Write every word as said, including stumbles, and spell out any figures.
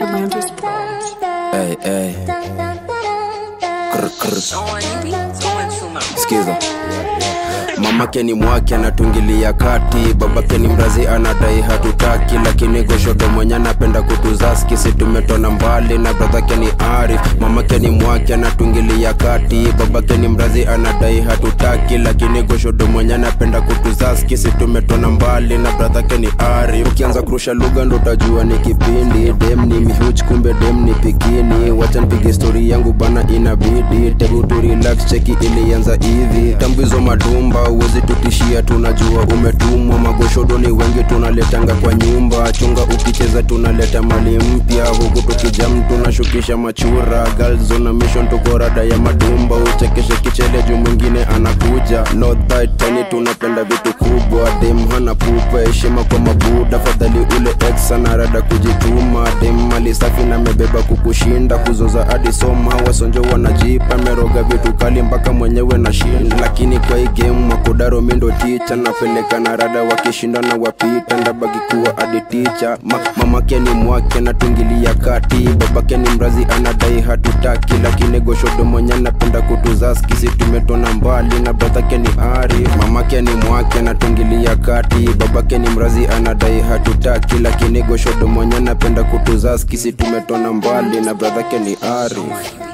Hey, hey. Krr, krr. Skiza. Mamake ni mwake anatungilia kati, babake ni mrazi anadai hatutaki, lakini goshodo mwenye anapenda kutuzaski, si tumetona mbali na bradhake ni Arif. Mamake ni mwake anatungilia kati, babake ni mrazi anadai hatutaki, lakini goshodo mwenye anapenda kutuzaski, si tumetona mbali na bradhake ni Arif. Ukianza kurusha lugha ndo utajua ni kipindi, dem ni mihuch kumbe dem ni pikini. Wacha nipige story yangu bana inabidi, tebu tu relax cheki ilianza hivi. Tambizo madumba uwezi tutishia, tunajua umetumwa. Magoshodo ni wengi tunaletanga kwa nyumba, chunga ukicheza tunaleta mali mpya. Huku tukijam tunashukisha machura, girls on a mission tuko rada ya madumba. Uchekeshe kichele juu mwingine anakuja, not that tiny tunapenda vitu kubwa. Dem hana pupa, heshima kwa mabuda, fadhali ule ex ana rada kujituma. Dem mali safi na mebeba kukushinda, kuzoza hadi soma wasonjo wanajipa. Meroga vitu kali mpaka mwenyewe na shinda, lakini kwa hii game makodaro mindo ticha. Napeleka na rada wakishinda na wapita, ndabaki kuwa hadi ticha. Ma, mamake ni mwake anatungilia kati, babake ni mrazi anadai hatutaki, lakini goshodo mwenye anapenda kutuzaski, si tumetona mbali na bradhake ni Arif. Mamake ni mwake anatungilia kati, babake ni mrazi anadai hatutaki, lakini goshodo mwenye anapenda kutuzaski, si tumetona mbali na bradhake ni Arif.